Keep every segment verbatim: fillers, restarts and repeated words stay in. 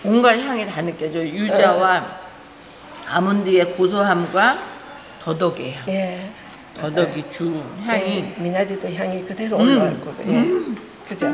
온갖 향이 다 느껴져요. 유자와 아몬드의 고소함과 더덕의 향. 예. 더덕이 주 향이. 예, 미나리도 향이 그대로 음. 올라올 거고. 예. 음. 그죠?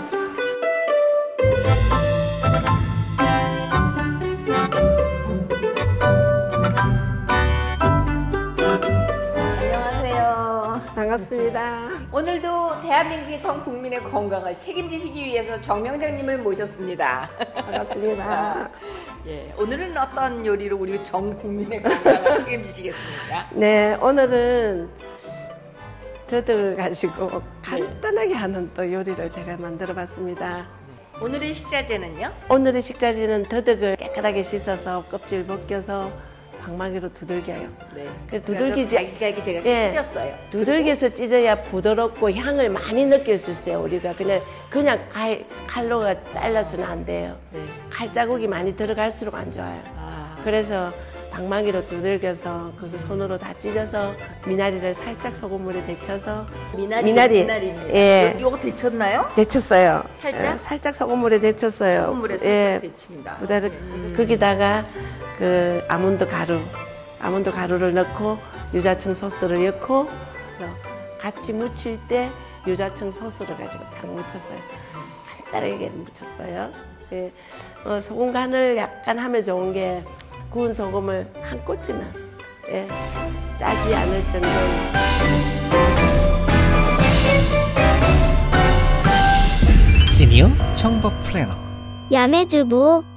안녕하세요. 반갑습니다. 오늘도 대한민국의 전 국민의 건강을 책임지시기 위해서 정명장님을 모셨습니다. 반갑습니다. 예, 오늘은 어떤 요리로 우리 전 국민의 건강을 책임지시겠습니까? 네, 오늘은 더덕을 가지고 간단하게 하는 또 요리를 제가 만들어 봤습니다. 오늘의 식자재는요? 오늘의 식자재는 더덕을 깨끗하게 씻어서 껍질 벗겨서 방망이로 두들겨요. 네. 그 두들기지. 잘게 제가 예. 찢었어요. 두들겨서 찢어야 부드럽고 향을 많이 느낄 수 있어요. 우리가 그냥 그냥 칼, 칼로 잘라서는 안 돼요. 네. 칼자국이 많이 들어갈수록 안 좋아요. 아. 그래서 방망이로 두들겨서 그 손으로 다 찢어서 미나리를 살짝 소금물에 데쳐서 미나리, 미나리. 미나리입니다. 예. 이거 데쳤나요? 데쳤어요. 살짝? 예, 살짝 소금물에 데쳤어요. 소금물에 살짝 예. 데칩니다. 그다음에 음. 거기다가 그 아몬드 가루, 아몬드 가루를 넣고 유자청 소스를 넣고 같이 무칠 때 유자청 소스를 가지고 딱 묻혔어요. 간단하게 묻혔어요. 예. 어, 소금 간을 약간 하면 좋은 게 구운 소금을 한 꼬치만, 예. 짜지 않을 정도. 시니어 청법 플래너 야매주부